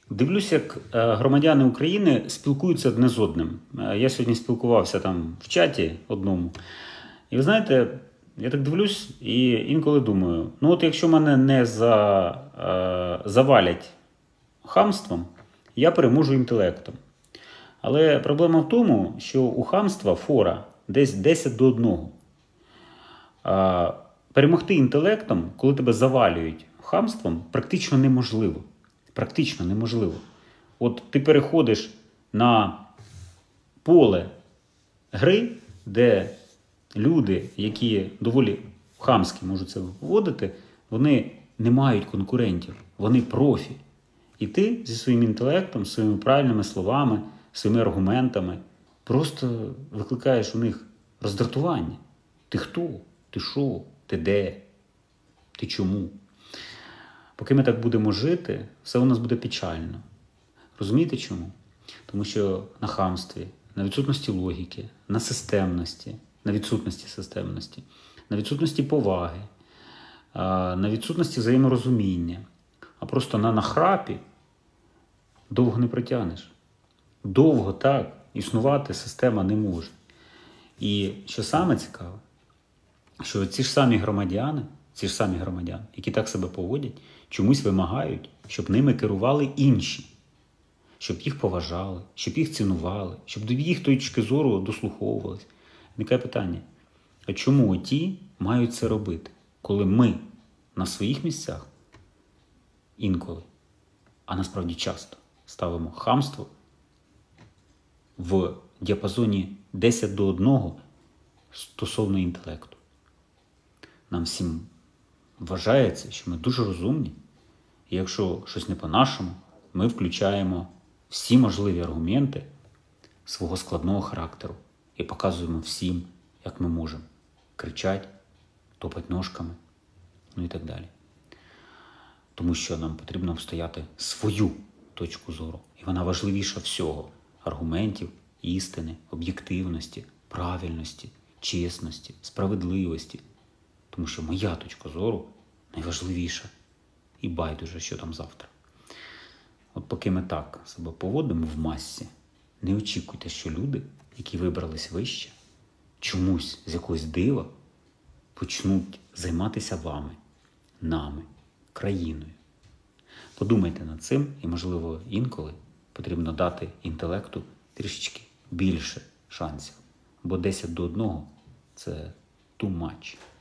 Дивлюсь, як громадяни України спілкуються одне з одним. Я сьогодні спілкувався там в чаті одному. І ви знаєте, я так дивлюсь і інколи думаю, ну от якщо мене не завалять хамством, я переможу інтелектом. Але проблема в тому, що у хамства фора десь 10 до 1. Перемогти інтелектом, коли тебе завалюють хамством, практично неможливо. Практично неможливо. От ти переходиш на поле гри, де люди, які доволі хамські можуть це вводити, вони не мають конкурентів, вони профі. І ти зі своїм інтелектом, своїми правильними словами, своїми аргументами просто викликаєш у них роздратування. Ти хто? Ти що? Ти де? Ти чому? Поки ми так будемо жити, все у нас буде печально. Розумієте чому? Тому що на хамстві, на відсутності логіки, на системності, на відсутності системності, на відсутності поваги, на відсутності взаєморозуміння, а просто на нахрапі довго не протягнеш. Довго так існувати система не може. І що саме цікаве, що ці ж самі громадяни, які так себе поводять, чомусь вимагають, щоб ними керували інші. Щоб їх поважали, щоб їх цінували, щоб до їх точки зору дослуховувалися. Виникає питання, а чому ті мають це робити, коли ми на своїх місцях інколи, а насправді часто, ставимо хамство в діапазоні 10 до 1 стосовно інтелекту. Нам всім вважається, що ми дуже розумні, і якщо щось не по-нашому, ми включаємо всі можливі аргументи свого складного характеру і показуємо всім, як ми можемо. Кричать, топать ножками, ну і так далі. Тому що нам потрібно встояти свою точку зору. І вона важливіша всього. Аргументів, істини, об'єктивності, правильності, чесності, справедливості. Тому що моя точка зору найважливіша. І байдуже, що там завтра. От поки ми так себе поводимо в масі, не очікуйте, що люди, які вибрались вище, чомусь з якогось дива почнуть займатися вами, нами, країною. Подумайте над цим і, можливо, інколи потрібно дати інтелекту трішечки більше шансів. Бо 10 до 1 – це too much.